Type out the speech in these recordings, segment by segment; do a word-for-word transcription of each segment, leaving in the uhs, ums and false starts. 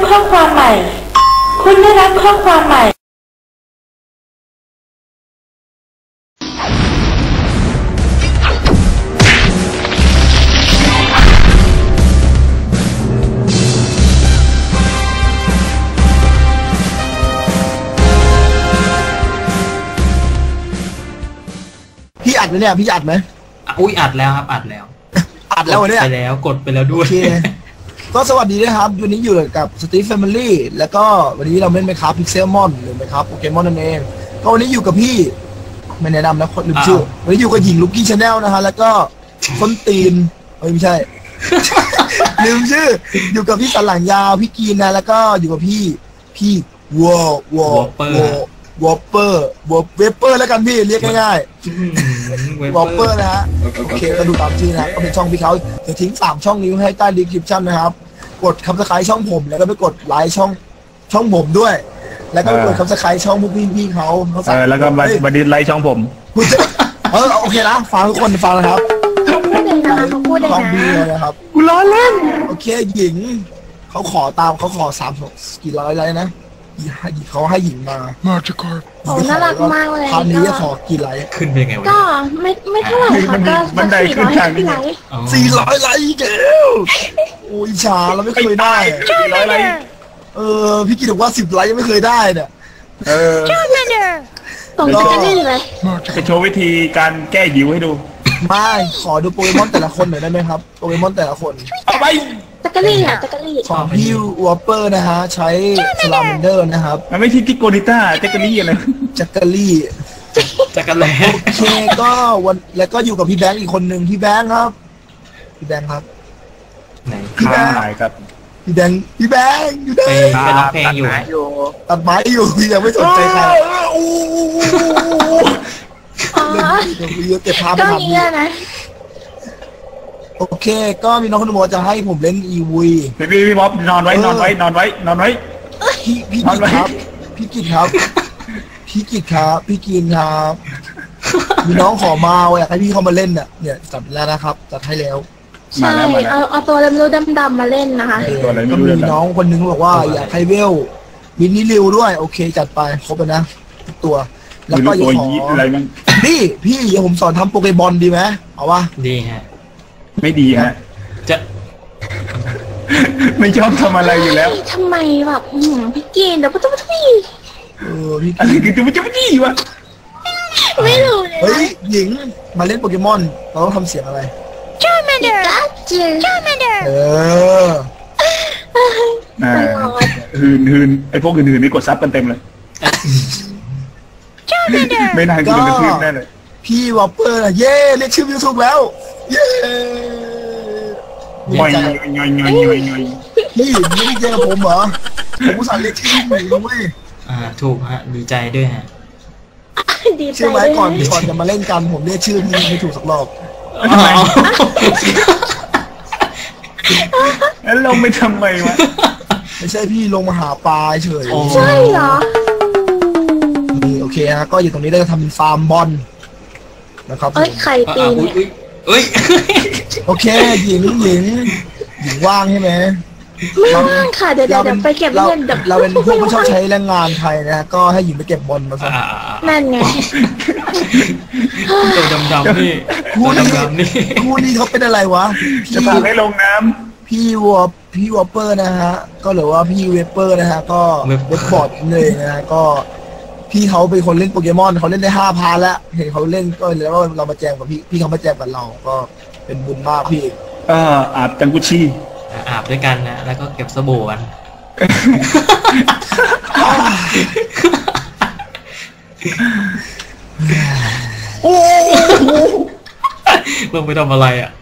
ข้อความใหม่คุณได้รับข้อความใหม่พี่อัดไหมเนี่ยพี่อัดไหมอุ้ยอัดแล้วครับอัดแล้วอัดแล้วเนี่ยไปแล้วกดไปแล้วด้วยก็สวัสดีนะครับวันนี้อยู่กับสตีฟแฟมิลี่แล้วก็วันนี้เราเล่นไหมครับพิกเซลมอนหรือไหมครับโปเกมอนนั่นเองก็วันนี้อยู่กับพี่ไม่แนะนำนะคนลืมชื่อวันนี้อยู่กับหญิงลูกกี้ชาแนลนะฮะแล้วก็คนตีนเอ้ยไม่ใช่ลืมชื่ออยู่กับพี่สันหลังยาวพี่กีนนะแล้วก็อยู่กับพี่พี่วอลวอลวอลเปอร์วอลเวเปอร์แล้วกันพี่เรียกง่ายๆวอลเปอร์นะฮะโอเคก็ดูตามชื่อนะก็เป็นช่องพี่เขาจะทิ้งสามช่องนี้ให้ใต้ดีคริปชั่นนะครับกดคับสไครต์ช่องผมแล้วก็ไปกดไลค์ช่องช่องผมด้วยแล้วก็กดคับสไครต์ช่องพวกพี่พี่เขาเขาสั่งแล้วก็มามาดิสไลค์ช่องผมเออโอเคนะฟังทุกคนฟังนะครับพูดเลยนะเขาพูดเลยนะนะครับกูล้อเล่นโอเคหญิงเขาขอตามเขาขอสามกี่ร้อยไลค์นะเขาให้หญิงมามาจะกอดโอ้น่ารักมากเลยคราวนี้จะขอกี่ไลค์ขึ้นเป็นไงวะก็ไม่ไม่เท่าไหร่ค่ะก็มันได้ขึ้นทางนี้สี่ร้อยไลค์เก๋โอ้ยชาเราไม่เคยได้สี่ร้อยไลค์เออพี่กิตบอกว่าสิบไลค์ยังไม่เคยได้เนี่ยเออส่งกันได้เลยจะโชว์วิธีการแก้หิวให้ดูไม่ขอดูโปเกมอนแต่ละคนหน่อยได้ไหมครับโปเกมอนแต่ละคนเอาไปจักรี่อ่ะจักรี่ของพี่วอปเปอร์นะฮะใช้สลามันเดอร์นะครับมันไม่ใช่ที่โกนิต้าจักรี่อะไรจักรี่จักรแล้โอเคก็วันแล้วก็อยู่กับพี่แบงค์อีกคนหนึ่งพี่แบงค์ครับพี่แบงค์ครับไหนพี่แบงค์ครับพี่แบงค์พี่แบงค์อยู่ได้เป็นร้องเพลงอยู่ตัดไม้อยู่พี่ยังไม่สนใจใครโอ้เดี๋ยวเก็บภาพไปทำนะโอเคก็มีน้องคนนึงบอกจะให้ผมเล่นอีวีพี่พี่บ๊อบนอนไว้นอนไว้นอนไว้นอนไว้พี่พี่กิตครับพี่กิตครับพี่กิตครับพี่กินครับมีน้องขอมาอยากให้พี่เขามาเล่นเนี่ยเนี่ยจัดแล้วนะครับจัดให้แล้วใช่เอาเอาตัวดำดำมาเล่นนะคะก็มีน้องคนนึงบอกว่าอยากให้เวลมินิริวด้วยโอเคจัดไปครบเลยนะทุกตัวแล้วก็อยากขอนี่พี่เดี๋ยวผมสอนทำโปเกมอนดีไหมเอาวะดีฮะไม่ดีฮะจะไม่ชอบทำอะไรอยู่แล้วทำไมแบบพี่กินเดี๋ยวก็ต้องพี่เออพี่อะไรคือจะไม่จะไม่ดีวะไม่รู้เลยเฮ้ยหญิงมาเล่นโปเกมอนเราต้องทำเสียงอะไรชาแมนเดอร์ชาแมนเดอร์เอออ่าหืนหืนไอพวกหืนหืนนี่กดซับกันเต็มเลยไม่นานก็เป็นพื้นแน่เลยพี่วอปเปอร์เย่เรียกชื่อวิวถูกแล้วเย่ย่อยย่อยย่อยย่อยย่อยย่อยพี่ไม่ได้เจอผมเหรอผมอุตส่าห์เรียกชื่อหนูนะเว้ยอ่าถูกฮะดีใจด้วยฮะชื่อไหมก่อนก่อนจะมาเล่นกันผมเรียกชื่อพี่ไม่ถูกสักรอบแล้วลงไปทำไมวะไม่ใช่พี่ลงมาหาปลาเฉยใช่เหรอโอเคฮะก็อยู่ตรงนี้ได้ทำเป็นฟาร์มบอลนะครับเอ้ยไข่ตีเนี่ยเอ้ยโอเคหญิงหญิงหญิงว่างใช่ไหมไม่ว่างค่ะเดี๋ยวเดี๋ยวไปเก็บเงินเราเป็นพวกที่ชอบใช้แรงงานไทยนะก็ให้หญิงไปเก็บบอลมาซะนั่นไงตัวดำๆนี่คู่นี้คู่นี้เขาเป็นอะไรวะจะพาให้ลงน้ำพี่วอพี่วอปเปอร์นะฮะก็หรือว่าพี่เวเปอร์นะฮะก็เว็บบอร์ดเลยนะฮะก็พี่เขาเป็นคนเล่นโปเกมอนเขาเล่นได้ห้าพาแล้วเห็นเขาเล่นก็แล้วก็เรามาแจมกับพี่พี่เขามาแจมกับเราก็เป็นบุญมากพี่ก็อาบจังกุชีอาบด้วยกันนะแล้วก็เก็บสบู่กันโอ้ลงไปทำอะไรอ่ะ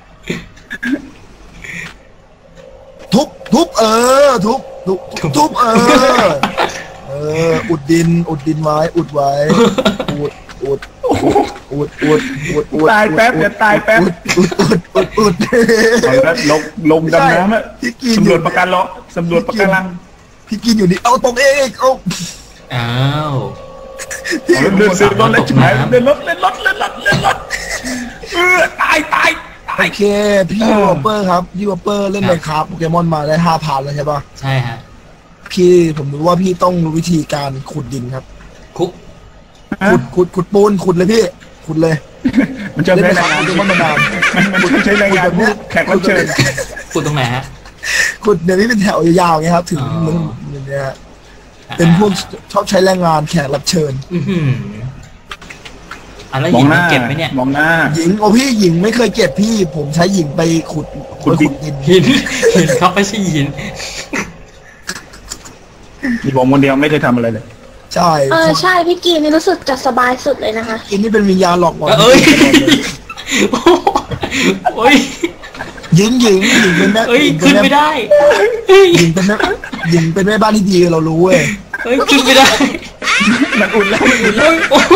ทุบทุบเออทุบทุบทุบเออเอออุดดินอุดดินไว้อุดไว้อุดอุดอุดอุดอุดอุดตายแป๊บจะตายแป๊บอุดอุดอุดอุดเอาละลงลงดำน้ำอ่ะสำรวจปะการังสำรวจปะการังพี่กินอยู่นี่เอาตรงเองเอาอ้าวเดินซื้อรถเล่นชิบหายเดินรถเล่นรถเล่นรถเล่นรถเออตายตายโอเคพี่วอปเปอร์ครับพี่วอปเปอร์เล่นเลยครับโปเกมอนมาได้ห้าพันแล้วใช่ปะใช่ฮะพี่ผมรู้ว่าพี่ต้องรู้วิธีการขุดดินครับคุกขุดขุดขุดปูนขุดเลยพี่ขุดเลยมันจะใช้แรงงานเล่นไม่ครับมันมันใช้แรงงานพวกแขกรับเชิญคุกตรงไหนฮะขุดเดี๋ยวนี้เป็นแถวยาวๆไงครับ ถึงอ๋อมึงอย่างเงี้ยฮะเป็นพวกชอบใช้แรงงานแขกรับเชิญอื้อหืออ่ะแล้วมหอญิงงหน้าเก็บไหมเนี่ยมองหน้าหญิงโอ้พี่หญิงไม่เคยเก็บพี่ ผมใช้หญิงไปขุดขุดไปดินขุดดินหินหินครับไม่ใช่หินมีผมคนเดียวไม่เคยทำอะไรเลยใช่เออใช่พี่กีนี่รู้สึกจะสบายสุดเลยนะคะกินนี่เป็นวิญญาณหลอกหลอนเอ้ยโอ้ยหญิงหญิงหญิงเป็นแม่เอ้ยหญิงเป็ขึ้นแม่ไม่ได้เฮ้ยหญิงเป็นแม่หญิงเป็นแม่บ้านที่ดีเรารู้เว้ยเฮ้ยขึ้นไม่ได้มันอุ่นแล้วมันอุ่นแล้วเฮ้ยโอ้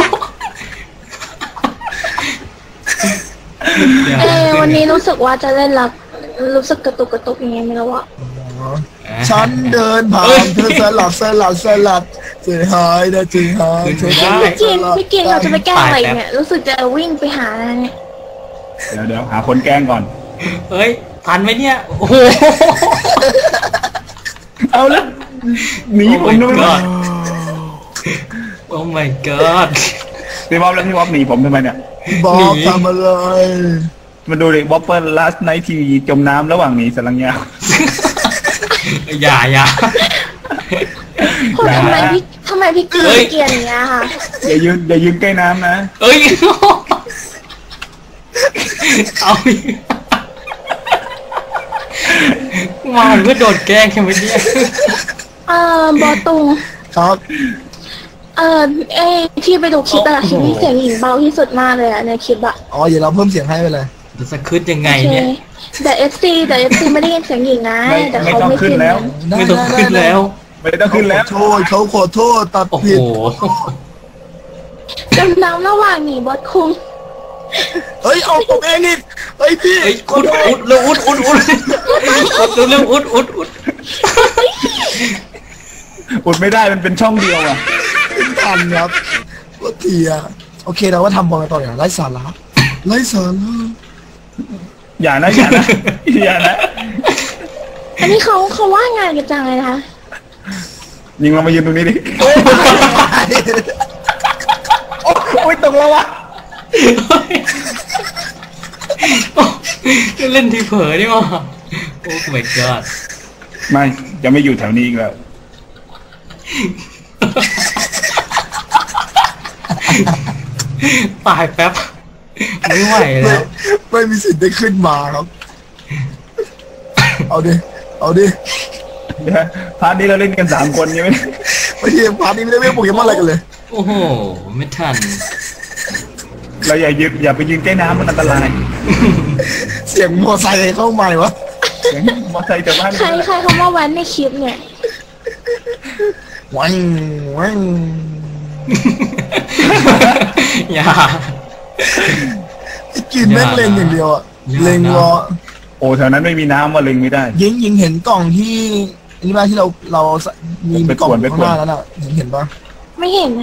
ดี๋ยวเออวันนี้รู้สึกว่าจะเล่นลักรู้สึกกระตุกกระตุกยังไงไม่รู้อะฉันเดินผ่านเธอสลัดสลัดสลัดเสียหายนะจริงหายเธอพี่กินพี่กินเราจะไปแก้อะไรเนี่ยรู้สึกจะวิ่งไปหาอะไรเนี่ยเดี๋ยวเดี๋ยวหาคนแกล้งก่อนเฮ้ยทันไหมเนี่ยโอ้โหเอาละหนีผมด้วยโอ้ my god พี่บ๊อบแล้วพี่บ๊อบหนีผมทำไมเนี่ยบอกทำอะไรมาดูดิบ๊อบเปิลลาสไนท์ทีวีจมน้ำระหว่างหนีสลังยาวอย่าอย่าคนทำไมพี่ทำไมพี่กีเกลียนอย่างเงี้ยค่ะอย่ายืนอย่ายืนใกล้น้ำนะเอ้ยเอาอีกมาเพื่อโดดแกล้งใช่ไหมเนี่ยเออบอตุงครับเออเอ้ที่ไปดูคลิปแต่ละคลิปนี่เสียงหญิงเบาที่สุดมากเลยอะในคลิปอะอ๋อเดี๋ยวเราเพิ่มเสียงให้ไปเลยจะสะขึ้นยังไงโอเคเนี่ยแต่เอฟซีแต่เอฟซีไม่ได้ยินเสียงหญิงนะไม่แต่ไม่เขาต้องไม่ขึ้นขึ้นแล้วไม่ต้องขึ้นแล้วไม่ต้องขึ้นแล้วโทษเขาขอโทษตัดโอ้โหผิดจำน้ำระหว่างหนีบอสคุงเฮ้ยเอาผมเองนี่เฮ้ยพี่เอ้ยอุดอุดเร็วอุดอุดอุดอุดเร็วอุดอุดอุดอุดไม่ได้มันเป็นช่องเดียวอ่ะเป็นทันครับว่าเทียโอเคเราก็ทำบอลกันต่ออย่างไร้สาระไร้สาระอย่านะอย่านะอย่านะอันนี้เขาเขาว่างานกันจังเลยนะคะยิงเรามายืนตรงนี้ดิโอ้ยตกแล้ววะเล่นทีเผลอนี่มั้งโอ้ my god ไม่จะไม่อยู่แถวนี้อีกแล้วตายแป๊บไม่ไหวไม่แล้วไม่มีสิทธิ์ได้ขึ้นมาครับ เอาดิเอาดิเดี๋ยวพาร์ทนี้เราเล่นกันสามคนใช่ไหมไม่ใช่พาร์ทนี้ไม่ได้เล่นโปเกมอนอะไรกันเลยโอ้โหไม่ทันเราอย่ายืนอย่าไปยืนใกล้น้ำมันอันตรายเสียงมอไซค์เข้ามาเลยวะเสียงมอเตอร์ไซค์จากบ้านใครใครเขามาแว้นในคลิปเนี่ยวังวังอย่าไอ้กินแม่งเล็งอย่างเดียวอะอย่าเล็งรอโอ้แถวนั้นไม่มีน้ำว่าเล็งไม่ได้ยิงยิงเห็นกล่องที่อันนี้บ้างที่เราเรามีไปกล่องขวนไปข้างขวนหน้าแล้วน่ะยิงเห็นปะไม่เห็นนะ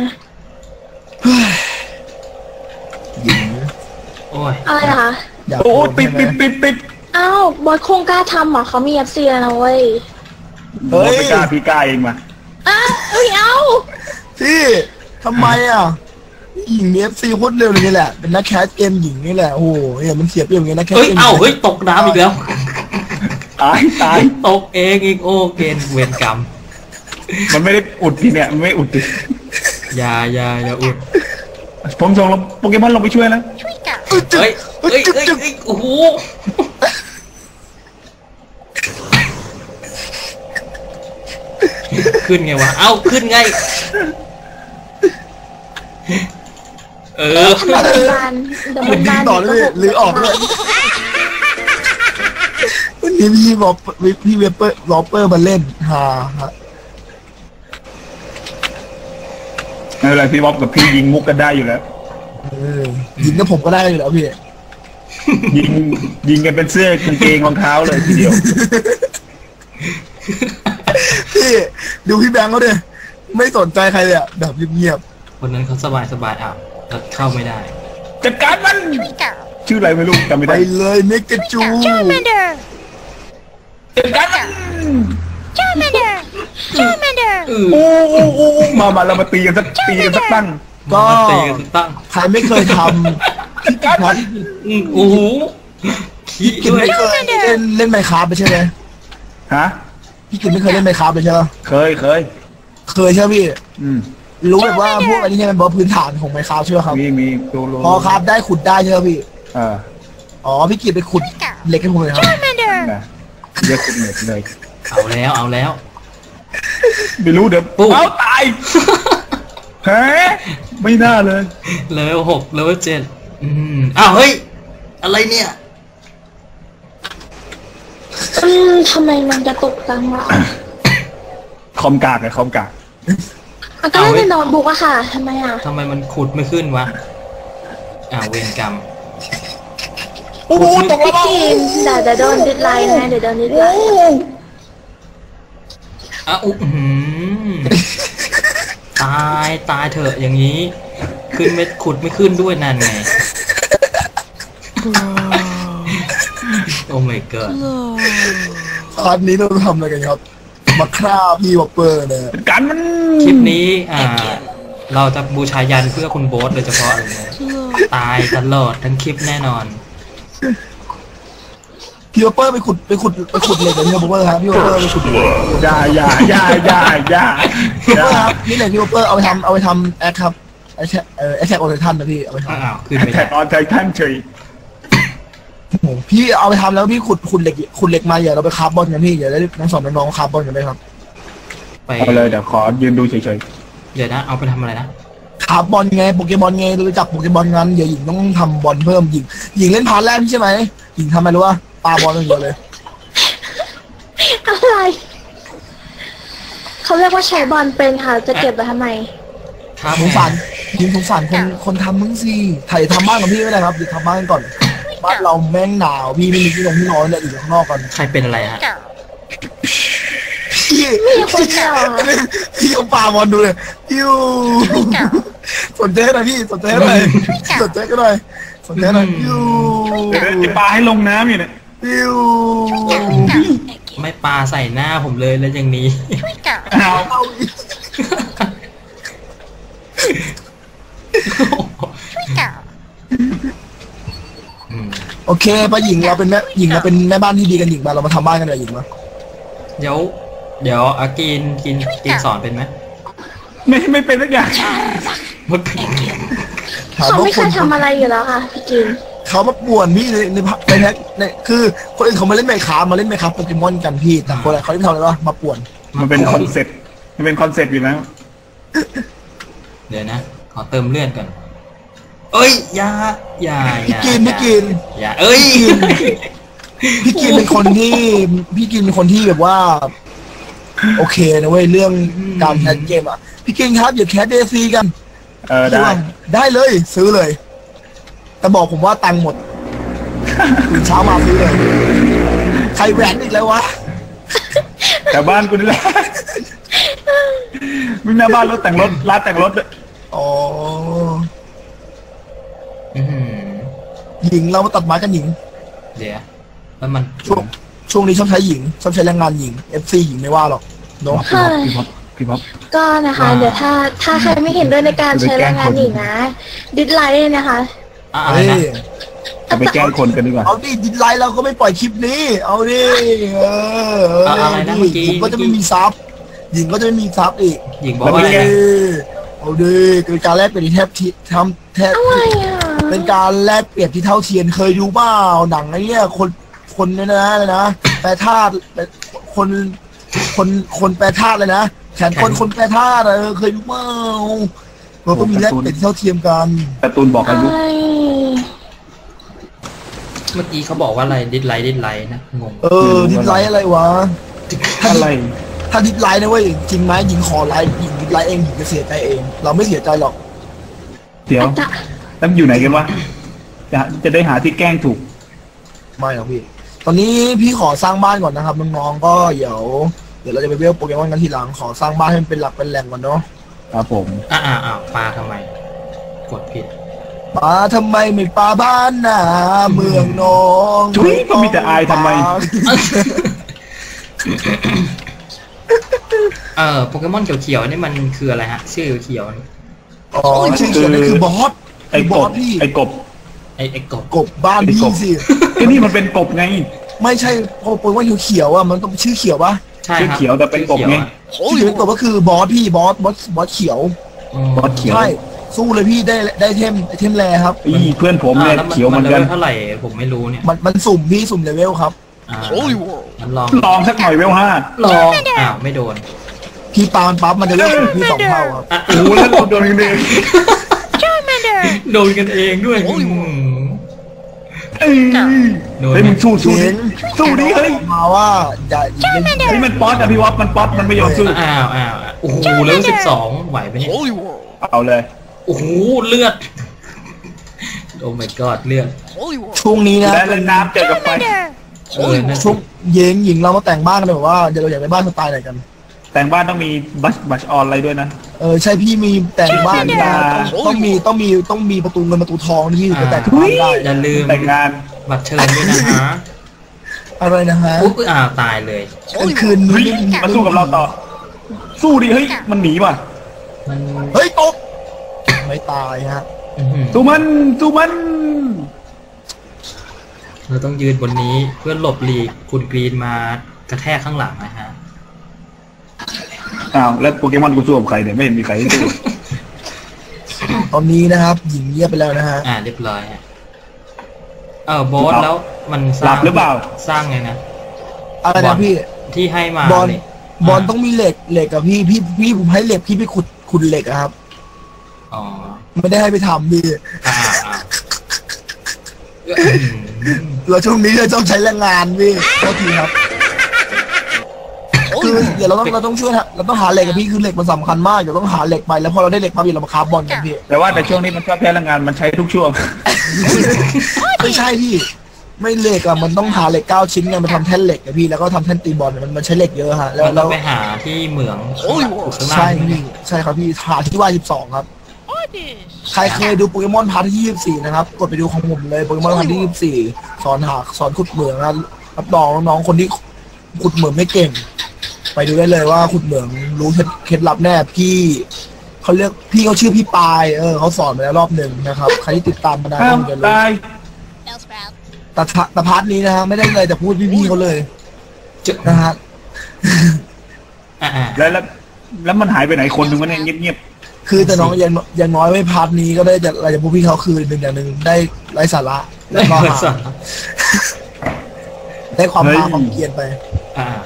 ยิงโอ้ยอะไรนะคะอยากโอ้โดนติดใช่ติดไหมติดติดอ้าวบอสคงกล้าทำเหรอเขามีเอฟซีแล้วนะเว้ยโอ้ไม่กล้าพี่กล้าเองมาอ้าวเอ้ยเอาพี่ทำไมอ่ะหญิงเอฟซีโคตรเร็วเลยนี่แหละเป็นนักแคสเกมหญิงนี่แหละโอ้โหเนี่ยมันเสียเปรียบอย่างเงี้ยนักแคสเฮ้ยเกมเอ้าเฮ้ยตกน้ำอีกแล้วตายตายตกเองอีกโอ้เกณฑ์เวรกรรมมันไม่ได้อุดทีเนี่ยมันไม่อุดทีอย่าอย่าอย่าอุดผมส่งโปเกมอนลงไปช่วยแล้วเฮ้ยเฮ้ยเฮ้ยเฮ้ยโอ้โหขึ้นไงวะเอ้าขึ้นไงเออทำไมเป็นบานเดี๋ยวมัมัน นยิบาง นต่อเลยหรือออกเลยวันนี้พี่บอกพี่เวเปอร์ลอปเปอร์มาเล่นฮาฮะไม่เป็นไรพี่บ๊อบกับพี่ยิงมุกกันได้อยู่แล้วเออยิงกับผมก็ได้อยู่แล้วพี่ยิงยิงกันเป็นเสื้อกางเกงรองเท้าเลยทีเดียวพี่ดูพี่แบงค์เขาดิไม่สนใจใครเลยอะแบบเงียบคนนั้นเขาสบายสบายอ่ะเราเข้าไม่ได้จัดการมันชื่ออะไรไม่รู้จำไม่ๆไปได้เลยเมกาจู Charmander จัดการมัน Charmander Charmander อือโอ้โอ้โอ้มามาเรามาตีกันสักตีกันสักตั้งก็มาตีกันตั้งใครไม่เคยทำพี่กิจครับอือโอ้โหขี้พี่กิจด้วยไม่เคยเล่นเล่นไมค์คราฟไปใช่ไหมฮะพี่กิจไม่เคยเล่นไมค์คราฟเลยใช่ไหมเคยเคยเคยใช่ไหมพี่อืมรู้แบบว่าพวกอันนี้เนี่ยเป็นบอพื้นฐานของไมค์คราฟใช่ไหมครับมีมีดูรู้พอคราฟได้ขุดได้ใช่ไหมพี่เอออ๋อพี่กิจไปขุดเหล็กให้ผมเลยครับนะเยอะขึ้นเลยเลยเอาแล้วเอาแล้วไม่รู้เดี๋ยวปุ๊บเอาตายแฮะไม่น่าเลยเลเวลหกเลเวลเจ็ดอืมอ้าวเฮ้ยอะไรเนี่ยอืมทำไมมันจะตกจังวะคอมกากไงคอมกากมันก็เล่นในโน้ตบุ๊กอะค่ะทำไมอะทำไมมันขุดไม่ขึ้นวะอ้าวเวรกรรมโอ้โหตกพี่แล้วกินเดี๋ยวเดี๋ยวโดนดิสไลน์นะเดี๋ยวโดนดิสไลน์อ้าวอื้อหือตายตายเถอะอย่างนี้ ขึ้นไม่ขุดไม่ขึ้นด้วยนั่นไงโอ้ my god พาร์ทนี้เราทำอะไรกันครับ มาฆ่าพี่วอปเปอร์เนี่ยเป็นการมันคลิปนี้อ่า เราจะบูชายันเพื่อคุณโบ๊ทโดยเฉพาะเลยนะตายตลอดทั้งคลิปแน่นอนพี่วอปเปอร์ไปขุดไปขุดไปขุดเหล็กเลยพี่วอปเปอร์ครับพี่วอปเปอร์ไปขุดเหล็กอย่าอย่าอย่าอย่าอย่าพี่อวอปเปอร์ย่าครับนี่เหล็กพี่วอปเปอร์เอาไปทำเอาไปทำแอคครับไอแท็กเอ่อไอแท็กออเททันนะพี่เอาไปทำอ้าวขึ้นไม่แท็ได้กออนไททันเฉยโอ้โหพี่เอาไปทำแล้วพี่ขุดขุดเหล็กขุดเหล็กมาอย่าเราไปคาร์บอนกันพี่อย่าได้ทั้งสองน้องๆคาร์บอนกันไหมครับไปเอาเลยเดี๋ยวขอยืนดูเฉยเดี๋ยวนะเอาไปทำอะไรนะคาร์บอนไงโปเกมอนไงรู้จักโปเกมอนงั้นเดี๋ยวหญิงต้องทำบอลเพิ่มหญิงหญิงเล่นพาร์ทแรกใช่ไหมหญิงทำอะไรรู้ป่ะปาบอลอย่างเดียวเลยอะไรเขาเรียกว่าใช้บอลเป็นค่ะจะเก็บไว้ทำไมครับสงสารหญิงสงสารคนคนทำมึงสิไถ่ทำบ้านกับพี่ไม่ได้ครับเดี๋ยวทำบ้านก่อนบ้านเราแม่งหนาวพี่ไม่มีที่นอนที่นอนเลยอยู่ข้างนอกกันใครเป็นอะไรฮะพี่มีคนเดียวอะพี่เอาปาบอลดูเลยพิวสนใจหน่อยพี่สนใจหน่อยสนใจก็หน่อยสนใจหน่อยพิวๆเดี๋ยวจะปาให้ลงน้ำอยู่เนี่ยพิวไม่ปาใส่หน้าผมเลยแล้วอย่างนี้เอาเอาอีกอืมโอเคป้าหญิงเราเป็นแม่หญิงเราเป็นแม่บ้านที่ดีกันหญิงมาเรามาทำบ้านกันเลยหญิงมาเดี๋ยว เดี๋ยวอากินกินกินสอนเป็นไหมไม่ไม่เป็นสักอย่างไม่เป็นถามเขาว่าไม่คเคน ยทำอะไรอยู่แล้วค่ะพี่กินเขามาป่วนพี่ในในในแพ็กในคือคนอื่นเขามาเล่นไมค์คราฟมาเล่นไมค์คราฟโปเกมอนกันพี่แต่คนอะไรเขาที่ทำอะไรวะมาป่วนมันเป็นคอนเซ็ปต์มันเป็นคอนเซ็ปต์อยู่แล้วเดี๋ยวนะ ขอเติมเลือดก่อนเอ้ยอยาอยาอพี่ย่ากินพี่กินอย่าเอ้ยพี่กินเป็นคนที่พี่กินเป็นคนที่แบบว่า โอเคนะเว้ยเรื่องการแคสเกมอ่ะพี่กินครับอย่าแคสเดซีกันเออได้พี่ว่าได้เลยซื้อเลย แต่บอกผมว่าตังค์หมดตื่นเช้ามาซื้อเลยใครแหวนอีกแล้ววะแต่บ้านกูนี่แหละมึงหน้าบ้านรถแต่งรถร้านแต่งรถด้วยอ๋ออื้อหือหญิงเรามาตัดไม้กันหญิงเดี๋ยวแล้วมันช่วงช่วงนี้ชอบใช้หญิงชอบใช้แรงงานหญิง เอฟ ซี หญิงไม่ว่าหรอกเนาะค่ะพี่บ๊อบพี่บ๊อบก็นะคะ เดี๋ยวถ้าถ้าใครไม่เห็นด้วยในการใช้แรงงานหญิงนะ ดิสไลน์เลยนะคะอะอะไรเฮ้นะยจะไปแกล้งคนกันดีกว่าเอาดิดิสไลน์เราก็ไม่ปล่อยคลิปนี้ เอาดิเออเออะออะไรนะเมื่อกี้ผมก็จะไม่มีซับหญิงก็จะไม่มีซับอีกหญิงบอกเอาว่าดิอะไรนะเอาดิเป็นการแลกเปลี่ยนที่แทบที่ทำแทบอะไรอ่ะเป็นการแลกเปลี่ยนที่เท่าเทียมเคยดูเปล่าหนังไอ้เนี่ยคนคนเนี่ยนะเลยนะแปรธาตุคนคนคนแปรธาตุเลยนะแขนคนคนแปรธาตุเออเคยดูเปล่าเราก็มีแลกเปลี่ยนที่เท่าเทียมกันการ์ตูนบอกอายุไอ้เมื่อกี้เขาบอกว่าอะไรดิสไลท์ดิสไลท์นะงงเออดิสไลท์อะไรวะอะไรถ้าดิสไลท์นะเว้ยจริงไหมหญิงขอไลท์หญิงดิสไลท์เองหญิงจะเสียใจเอง เราไม่เสียใจหรอกเดี๋ยวจะแล้วมันอยู่ไหนกันวะจะจะได้หาที่แกล้งถูกไม่หรอกพี่ ตอนนี้พี่ขอสร้างบ้านก่อนนะครับน้องๆก็เดี๋ยวเดี๋ยวเราจะไปเวลโปเกมอนกันทีหลังขอสร้างบ้านให้มันเป็นหลักเป็นแหล่งก่อนเนาะครับผมอ่าอ่าอ่าปลาทำไม กดผิดป้าทำไมไม่ป้าบ้านนาเมืองน้องทุยก็มีแต่อายทำไมเออโปเกมอนเขียวๆนี่มันคืออะไรฮะชื่อเขียวอ๋อชื่อเขียนนั่นคือบอสไอ้บกอบ สพี่ไอ้กบไอ้ไอ้กบกบบ้านพี่สิไอ้นี่มันเป็นกบไงไม่ใช่โปเกมอนเขียวๆอ่ะมันต้องชื่อเขียวปะใช่ชื่อครับเขียวแต่เป็นกบไงชื่อเขียวกบก็คือบอสพี่บอสบอสบอสเขียวอ๋อบอสเขียวใช่สู้เลยพี่ได้ได้เทมเทมแรครับอีเพื่อนผมอ่าเนี่ยแล้วมันเขียวเหมือนเลกันเวลเท่าไหร่ผมไม่รู้เนี่ยมันมันสุ่มพี่สุ่มเลเวลครับอ่ามันลองลองสักหน่อยเวลห้าลองอ้าวไม่โดนพี่ปามันปั๊บมันจะเลือกพี่สองเท่าครับอ่ะโอ้โหแล้วเราโดนกันเองโดนกันเองด้วยอืมเอ้ยโดนเฮ้ยมึงสู้สู้เจ๋ดิงสู้ดิเฮ้ยมาว่าอย่าอย่าเล่นเฮ้ยมันป๊อตอะพี่วอฟมันป๊อตมันไม่ยอมสู้อ้าวอ้าวอ้าวโอ้โหเลเวลสิบสองไหวไหมเนี่ยเอาเลยโอ้โหเลือดโอ้ my god เลือดช่วงนี้นะและเล่นน้ำเจอกับไฟเออนั่นช่วงเย็นหญิงเรามาแต่งบ้านกันเลยแบบว่าเดี๋ยวเราอยากได้บ้านสไตล์ไหนกันแต่งบ้านต้องมีบัชบัชออนอะไรด้วยนะเออใช่พี่มีแต่งบ้านนะต้องต้องมีต้องมีต้องมีประตูเงินประตูทองที่พี่จะแต่งบ้านได้อย่าลืมแต่งงานบัตรเชิญด้วยนะฮะอะไรนะฮะอุ๊ยอ้าวตายเลยกลางคืนเฮ้ยนี้มาสู้กับเราต่อ สู้ดิเฮ้ยมันหนีว่ะมันเฮ้ยตกไม่ตายฮะอื้อหือสู้มันสู้มันเราต้องยืนบนนี้เพื่อหลบหลีกคุณกรีนมากระแทกข้างหลังนะฮะอ้าวแล้วโปเกมอนกูสู้กับใครเนี่ยไม่เห็นมีใครให้สู้ตอนนี้นะครับ หญิงเงียบไปแล้วนะฮะอ่าเรียบร้อยฮะเออบอสแล้วมันสหลัร้าบงหรือเปล่าสร้างไงนะอะไรบอนะลพี่ที่ให้มาบอลเนี่ยบอลต้องมีเหล็กเหล็กกับพี่พี่พี่ผมให้เหล็กพี่ไปขุดขุดเหล็กอะครับอ๋อไม่ได้ให้ไปทำพี่อ่าอ่าเราช่วงนี้เราต้องใช้แรงงานพี่โทษทีครับคือเดี๋ยวเราต้องเราต้องช่วยฮะเราต้องหาเหล็กกับพี่คือเหล็กมันสำคัญมากเดี๋ยวต้องหาเหล็กไปแล้วพอเราได้เหล็กมาพี่เรามาคราฟบอลกันพี่แต่ว่าแต่ช่วงนี้มันชอบแพ้แรงงานมันใช้ทุกช่วงไม่ใช่พี่ ไม่เหล็กอะมันต้องหาเหล็กเก้าชิ้นไงมาทำแท่นเหล็กอะพี่แล้วก็ทำแท่นตีบอลมันมันใช้เหล็กเยอะฮะแล้วเราต้แล้องวไปหาที่เหมืองข้างล่างใช่ใช่ไหมพี่ใช่ครับพี่หาที่ว่าสิบสองครับใครเคยดูโปเกมอนพาร์ทที่ยี่สิบสี่นะครับกดไปดูของผมเลยโปเกมอนพาร์ทที่ยี่สิบสี่สอนหาสอนขุดเหมืองนะรับรองน้องๆคนที่ขุดเหมืองไม่เก่ง ไปดูได้เลยว่าขุดเหมืองรู้เคล็ดลับแน่พี่เขาเรียกพี่เขาชื่อพี่ปายเออเขาสอนมาแล้วรอบหนึ่งนะครับใครที่ติดตามมานานอ้าวก็จะรู้ตายแต่พะแต่พาร์ทนี้นะฮะไม่ได้เลยแต่พูดพี่ๆเขาเลยจะนะฮะอ่าอ่าแล้วแล้วแล้วมันหายไปไหนคนหนึ่งวะเนี่ยเงียบคือแต่น้องยังยังน้อยไม่พาร์ทนี้ก็ได้จะอะไรจะพูดพี่เขาคือหนึ่งอย่างหนึ่งได้ไร้สาระแล้วก็ได้หาสอนได้ความฮาความเกรียนไปอ่า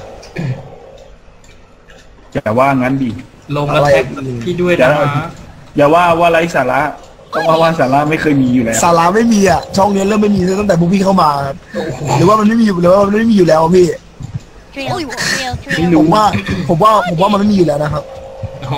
ๆอย่าว่างั้นดิลงแล้วแท็กพี่ด้วยนะฮะอย่าว่าว่าไร้สาระต้องว่าว่าสาระไม่เคยมีอยู่แล้วสาระไม่มีอ่ะช่องนี้เริ่มไม่มีตั้งแต่พวกพี่เข้ามาครับหรือว่ามันไม่มีอยู่หรือว่ามันไม่มีอยู่แล้วพี่ Drill, drill, ไม่ drill. รู้ผมว่าผมว่าผมว่ามันไม่มีอยู่แล้วนะครับอ๋อ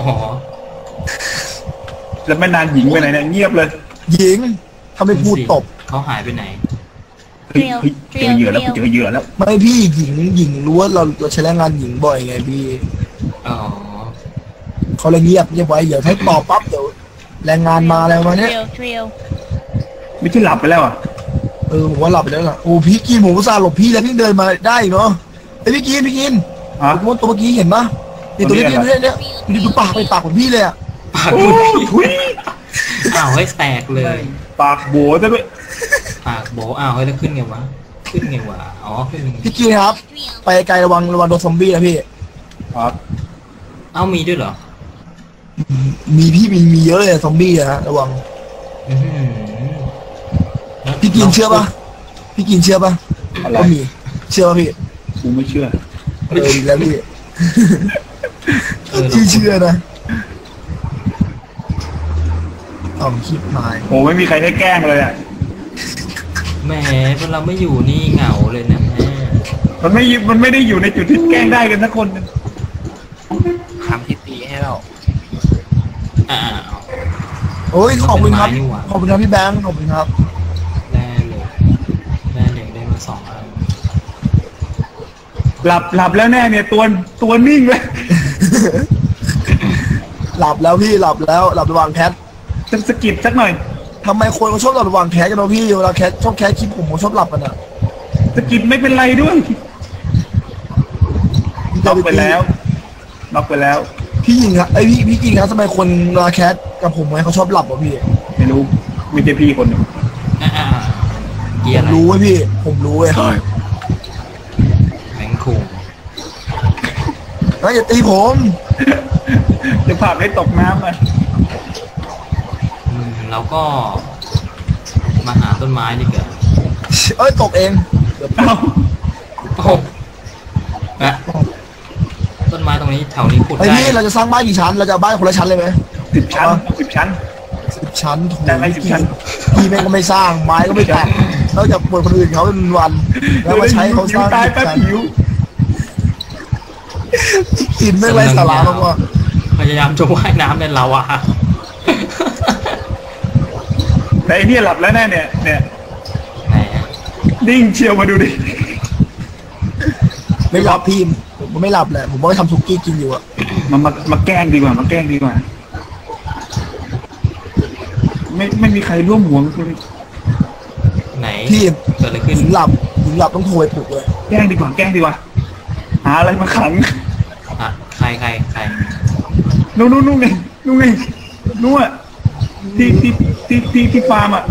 แล้วแม่นานหญิงไปไหนเนี่ยเงียบเลยหญิงถ้าไม่พูดตบเขาหายไปไหนเฮ้ยเฮ้ยเจอเหยื่อแล้วเจอเหยื่อแล้วไม่พี่หญิงหญิงรู้ว่าเราเราใช้แรงงานหญิงบ่อยไงพี่อ๋อเขาเลยเงียบเงียบไว้เดี๋ยวถ้าตอบปั๊บเดี๋ยวแรงงานมาแล้วมาเนี้ย Drill, drill. ไม่ใช่หลับไปแล้วอ่ะเออผมว่าหลับไปแล้วล่ะโอ้พี่กินผมอุตส่าห์หลบพี่แล้วพี่เดินมาได้อีกเนาะไอ้ยพี่กินพี่กินฮะโปเกมอนตัวเมื่อกี้เห็นปะนี่ตัวนี้ตัวนี้เนี่ยอะไรเนี่ยเนี่ยดูปากไปปากเหมือนพี่เลยอ่ะปากโอ้คุณพี่ทุยอ้าวให้แตกเลยปากโบซะด้วยปากโบอ้าวเฮ้ยแล้วขึ้นไงวะขึ้นไงวะอ๋อขึ้นพี่กินครับ ไปไกลระวังระวังโดนซอมบี้นะพี่ครับเอ้ามีด้วยเหรอมีพี่มีมีเยอะเลยอะซอมบี้อะฮะระวังอื้อหือพี่กินเชื่อปะพี่กินเชื่อปะอะไรว่ามีเชื่อปะพี่กูไม่เชื่อเออดีแล้วพี่เออพี่เชื่อนะเอาคลิปหายโหไม่มีใครได้แกล้งเลยอ่ะแหมพอเราไม่อยู่นี่เหงาเลยนะแม่มันไม่มันไม่ได้อยู่ในจุดที่แกล้งได้กันสักคนหนึ่งทำพิธีให้เราอ่าเอาโอ้ยขอบคุณครับเป็นไม้นี่หว่าขอบคุณครับพี่แบงค์ขอบคุณครับแน่เลยแน่เลยได้มาสองอันหลับหลับแล้วแน่เนี่ยตัวตัวนิ่งเลยหลับแล้วพี่หลับแล้วหลับระหว่างแคทจะสะกิดสักหน่อยทำไมคนเขาชอบหลับระหว่างแคทกันเนาะพี่เวลาแคทชอบแคทคลิปผมผมชอบหลับกันอ่ะสะกิดไม่เป็นไรด้วยล็อกไปแล้วน็อกไปแล้วพี่ยิงครับไอยพี่พี่ยิงครับทำไมคนลาแคสกับผมไงเขาชอบหลับวะพี่ไม่รู้ไม่ใช่พี่คนหนึ่งอ่าเกียผร์มอะไรรู้เว้ยพี่ผมรู้เว้ยแมงคุงแล้วอย่าตีผมจะพาให้ตกน้ำอ่ะอืมเราก็มาหาต้นไม้ดีกว่าเอ้ยตกเองเดี๋ยวเอ้าโอ้โหอะต้นไม้ตรงนี้แถวนี้ขุดไอได้พี่เราจะสร้างบ้านกี่ชั้นเราจะเอาบ้านคนละชั้นเลยไหมสิบชั้นสิบชั้นสิบชั้นโถูได้ไหมสิบชั้นพี่แม่งก็ไม่สร้างไม้ก็ไม่แตะนอกจากปวดคนอื่นเขาเป็นวันแล้วมาใช้เขาสร้างตายสิบแป๊บชั้นหิวกินไม่ไรสาระมากว่าพยายามจะว่ายน้ำในลาวาแต่ไอ้เนี่ยหลับแล้วแน่เนี่ยเนี่ยไหนอะนิ่งเชียวมาดูดิไม่หลับพี่ผมไม่หลับแหละผมก็ทำซุกี้กินอยู่อะมามามาแกล้งดีกว่ามาแกล้งดีกว่า ไม่ไม่มีใครร่วมหัวมันเลยไหนพี่เกิดอะไรขึ้นหญิงหลับหญิงหลับต้องโทรไปปลุกเลยแกล้งดีกว่าแกล้งดีกว่าหาอะไรมาขังอ่ะใครใครใครนู่นนู่นนู่นไงนู่นไงนู่นอะที่ที่ที่ที่ที่ฟาร์มอ่ะ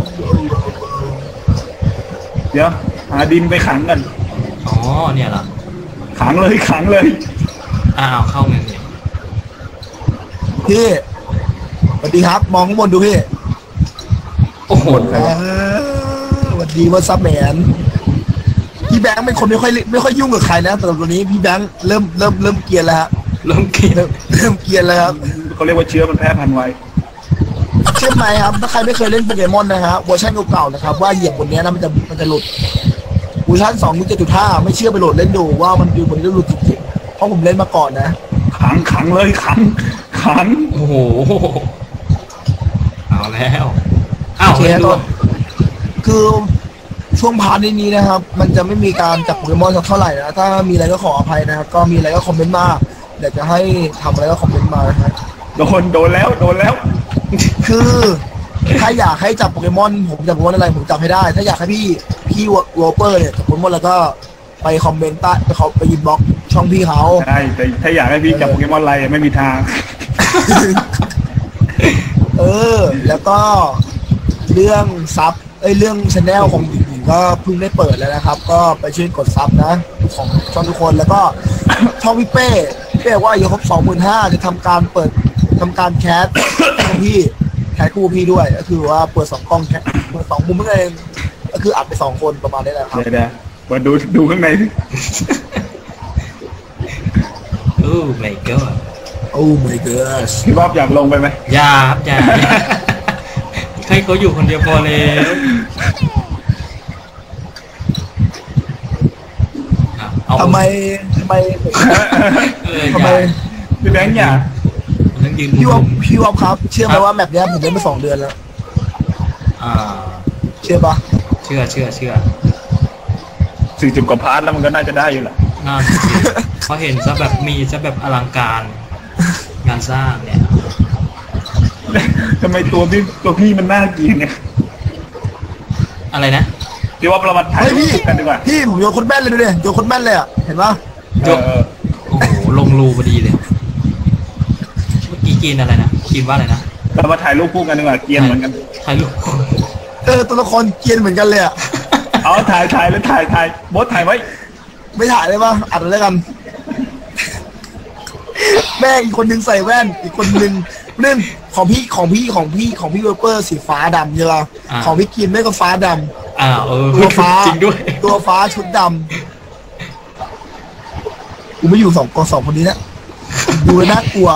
เดี๋ยวหาดินไปขังกันอ๋อเนี่ยเหรอขังเลยขังเลยอ้าวเข้าเงินเนี่ยพี่สวัสดีครับมองข้างบนดูพี่โอ้โหเออสวัสดีว่าซับแมนพี่แบงค์เป็นคนไม่ค่อยไม่ค่อยยุ่งกับใครนะแต่ตอนนี้พี่แบงค์เริ่มเริ่มเริ่มเกรียนแล้วฮะเริ่มกินเริ่มเริ่มเกรียนแล้วครับเขาเรียกว่าเชื้อมันแพร่พันธุ์ไวเชื่อไหมครับถ้าใครไม่เคยเล่นโปเกมอนนะฮะเวอร์ชันเก่าๆนะครับว่าเหยียบบนเนี้ยนะมันจะมันจะหลุดเวอร์ชันสองจุดเจ็ดจุดห้าไม่เชื่อไปโหลดเล่นดูว่ามันอยู่บนนี้แล้วหลุดจริงๆเพราะผมเล่นมาก่อนนะขังขังเลยขังขังโอ้โหเอาแล้วอ้าวโอเคเล่นคด้รัวยบคือช่วงพาร์ทนี้นะครับ มันจะไม่มีการจับโปเกมอนสักเท่าไหร่นะถ้ามีอะไรก็ขออภัยนะครับก็มีอะไรก็คอมเมนต์มาเดี๋ยวจะให้ทำอะไรก็คอมเมนต์มานะฮะโดนโดนแล้วโดนแล้วคือถ้าอยากให้จับโปเกมอนผมจับโปเกมอนอะไรผมจับให้ได้ ถ้าอยากให้พี่พี่วอลเปอร์เนี่ยจับโปเกมอนแล้วก็ไปคอมเมนต์ใต้ไปเขาไปยินบล็อกช่องพี่เขาใช่แต่ถ้าอยากให้พี่จับโปเกมอนอะไรไม่มีทางเออ แล้วก็เรื่องซับเอ้ยเรื่องชแนลของหญิงก็เพิ่งได้เปิดแล้วนะครับ ก็ไปช่วยกดซับนะของช่องทุกคนแล้วก็ช่องพี่เป้พี่เป้ว่าอายุครบสองหมื่นห้าจะทำการเปิดทำการแคสของพี่แคสคู่พี่ด้วยก็คือว่าเปิดสองกล้องแคสเปิดสองมุมนั่นเองก็คืออัดไปสองคนประมาณนี้แหละครับเดี๋ยวเดี๋ยวมาดูดูข้างในสิโอ้ my god โอ้ my god พี่บ๊อบอยากลงไปไหมอย่าครับอย่าให้เขาอยู่คนเดียวพอแล้วอ่ะเอาทำไมทำไมเออทำไมอย่าพี่แบงค์อย่าต้องยืนพี่วอมุบมพี่วอบครับ เชื่อไหมว่าแมปเนี้ยผมเล่นมาสองเดือนแล้วอ่าเชื่อปะเชื่อเชื่อเชื่อสี่สิบกว่าพาร์ทแล้วมันก็น่าจะได้อยู่แหละน่าจะจริงเพราะเห็นซะแบบมีซะแบบอลังการงานสร้างเนี่ยทำไมตัวพี่ตัวพี่มันน่าเกลียดเนี่ยอะไรนะพี่บ๊อบเรามาถ่ายเฮ้ยรูพี่ปกันดีกว่าพี่ผมโยนคนแม่นเลยดูดิโยนคนแม่นเลยอ่ะเห็นปะเออเออโอ้โหลงรูพอดีเลยเมื่อกี้กินอะไรนะกินว่าอะไรนะเรามาถ่ายรูปคู่กันดีกว่าเกรียนเหมือนกันถ่ายรูปเออตัวละครเกรียนเหมือนกันเลยอ่ะเอาถ่ายถ่ายแล้วถ่ายถ่ายโบสถ่ายไว้ไม่ถ่ายเลยปะอัดเลยกัน แม่งอีกคนนึงใส่แว่น อีกคนนึงเรื่องของพี่ของพี่ของพี่ของพี่เวอร์เปอร์สีฟ้าดำใช่ปะของพี่กินไม่ก็ฟ้าดำอ้าวเออตัวฟ้าจริงด้วยตัวฟ้าชุดดำกูไม่อยู่สองกองสองคนนี้นะดูแล้วน่ากลัว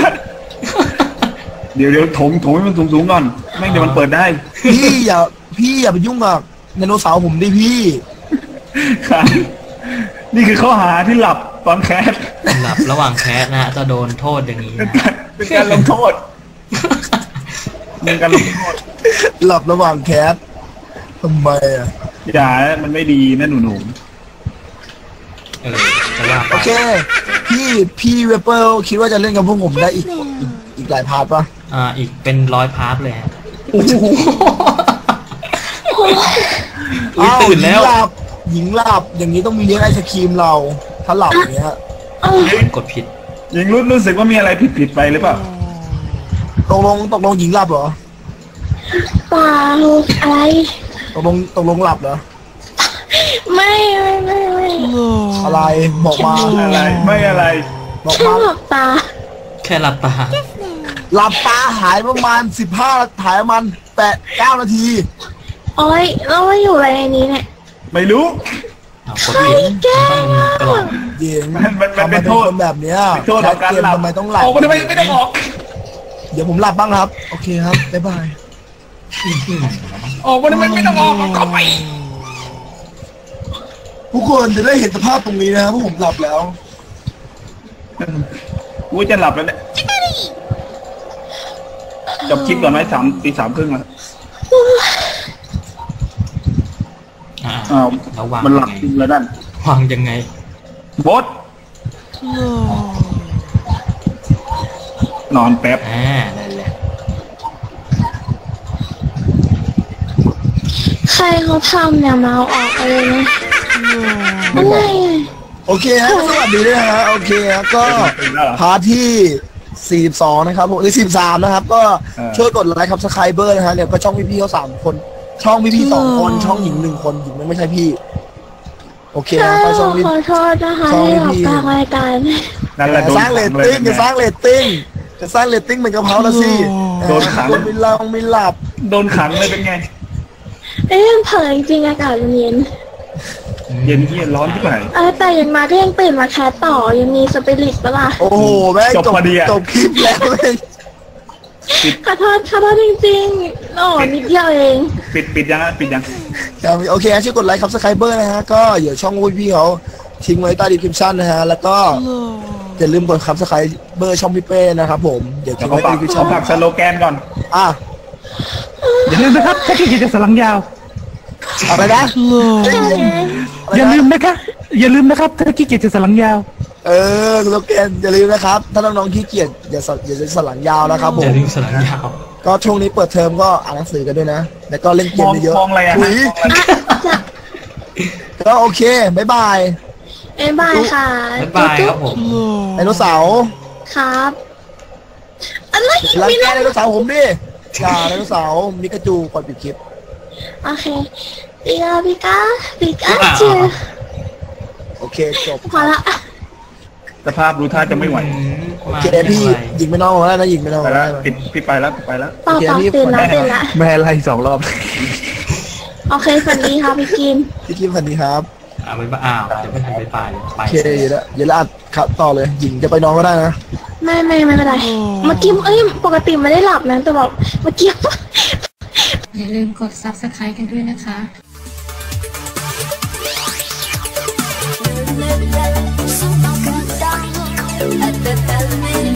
เดี๋ยวเดี๋ยวถงถงให้มันสูงสูงๆก่อนแม่งเดี๋ยวมันเปิดได้พี่อย่าพี่อย่าไปยุ่งกับไดโนเสาร์ผมดิพี่ครับนี่คือข้อหาที่หลับตอนแคสหลับระหว่างแคสนะฮะจะโดนโทษอย่างนี้เป็นนะการเป็นการลงโทษเป็นการลงโทษหลับระหว่างแคสทำไมอ่ะอย่ามันไม่ดีนะหนูหนูเออจะว่าไปโอเค พี่พี่เวเปอร์คิดว่าจะเล่นกับพวกผมได้อีกอีกอีกหลายพาร์ทปะอ่าอีกเป็นร้อยพาร์ทเลยฮะโอ้โหอุ๊ยตื่นแล้วหญิงหลับหญิงหลับอย่างนี้ต้องมีเลี้ยงไอศครีมเรา ถ้าหลับอย่างเงี้ยกดผิดหญิงรู้รู้สึกว่ามีอะไรผิดผิดไปหรือเปล่าตกลงตกลงหญิงหลับเหรอเปล่าอะไรตกลงตกลงหลับเหรอไม่ไม่ไม่ไม่อะไรบอกมาอะไรไม่อะไรบอกแค่มาหลับตาแค่หลับตาหลับตาหายประมาณสิบห้าหายประมาณแปดเก้านาทีโอ้ยเราไม่อยู่อะไรในนี้เนี่ยไม่รู้เอากดปิดมันต้องมีกล่องหญิงมันมันมันทำไมเป็นเป็นโทษคนแบบเนี้ยเป็นโทษแคต่อสการเกมหลับทำไมต้องหลับออกมาทำไมไม่ต้องออกเดี๋ยวผมหลับบ้างครับ โอเคครับบ๊ายบายออกมาทำไมไม่ต้องออกเข้าไปทุกคนจะได้เห็นสภาพตรงนี้นะครับว่าผมหลับแล้วกูจะหลับแล้วเนี่ยจบคลิปก่อนไหมสามตีสามครึ่งแล้วอ่าอ้าวแล้ววางมันหลัยับงไงจริงแล้วนั่นวางยังไงบดนอนแป๊บอ่านั่นแหละใครเขาทำเนี่ยมาเอาออกอะไรนะไม่อะไรบอกโอเคฮะสวัสดีด้วยนะฮะโอเคฮะก็เป็นแล้วเหรอพาร์ทที่สี่สิบสองนะครับผมหรือสี่สิบสามนะครับ ก็เออช่วยกดไลค์ครับสไครเบอร์นะฮะเนี่ยก็ช่องพี่ๆเขาสามคน ช่องพี่ๆสองคนช่องหญิงหนึ่งคนหญิงไม่ใช่พี่ โอเคใช่นะก็ช่องพี่ขอโทษนะคะช่องที่ออกพี่กลางรายการนั่นแหละโดจะนสร้างเรตขัติ้งลยจะสร้างเรตติ้งจะสร้างเรตติ้งเหมือนกะเพราละสิโดนขังคนไม่เล่าไม่หลับโดนขังเลยเป็นไงเอ๊ะมันเผยจริงๆอากาศมันเย็นเย็นเย็นร้อนที่ไหนเออแต่ยังมาก็ยังตื่นมาแคสต่อยังมีสปิริตปะล่ะโอ้โหแม่งจบพอดีอะจบคลิปแล้วแม่งขอโทษขอโทษจริงๆโอ้นิดเดียวเองปิดปิดยังอะปิดยังครับโอเคช่วยกดไลค์ครับสไครเบอร์นะฮะก็เดี๋ยวช่องพี่ๆเขาทิ้งไว้ใต้ดีคริปชั่นนะฮะแล้วก็อย่าลืมกดครับสไครเบอร์ช่องพี่เป้นะครับผมเดี๋ยวเดี๋ยทิ้วงเขาไว้ฝากใต้ดีคริปเขาชั่นฝากสโลแกนก่อนอ่ะอย่าลืมนะครับถ้าขี้เกียจจะสลังยาวอะไรนะอย่าลืมนะคะอย่าลืมนะครับถ้าขี้เกียจจะสลังยาวเออคุณลูกเกนอย่าลืมนะครับถ้าน้องๆขี้เกียจอย่าสอย่าจะสลังยาวนะครับผอย่าม ลืมสลังยาวก็ช่วงนี้เปิดเทอมก็อ่านหนังสือกันด้วยนะแล้วก็เล่นเกมมองเยอะมองอะไรอะๆอุ๊ยก็โอเคบ๊ายบายเอ้ยบายค่ะบ๊ายบายครับผมไดโนเสาร์ครับอะไรรังไม่แกรู้ไดโนเสาร์ผมดิอย่าไดโนเสาร์มิกาจูกดปิดคลิปโอเคปิกาปิกาปิกาอ่าจูโอเคจบพอละสภาพรู้ท่าจะไม่ไหวโอเคพี่หญิงไม่นอนแล้วนะหญิงไม่นอนไปแล้แล้ว วปิดพี่ไปแล้วไปแล้วเปล่าโอเคเปล่าพี่ตื่นละฝนตื่นละแม่ไล่สองรอบโอเคสวัสดีค่ะพี่กินพี่กิมสวัสดีครับอ่าบ๊ายบายอ้าวเดี๋ยวไม่ทันไปไปไปโอเคเดี๋ยวละเดี๋ยวละอัดครับต่อเลยหญิงจะไปนอนก็ได้นะไม่ไม่ไม่เป็นไรเมื่อกี้เอ้ยปกติไม่ได้หลับนะแต่แบบเมื่อกี้อย่าลืมกด ซับสไครบ์ กันด้วยนะคะ Son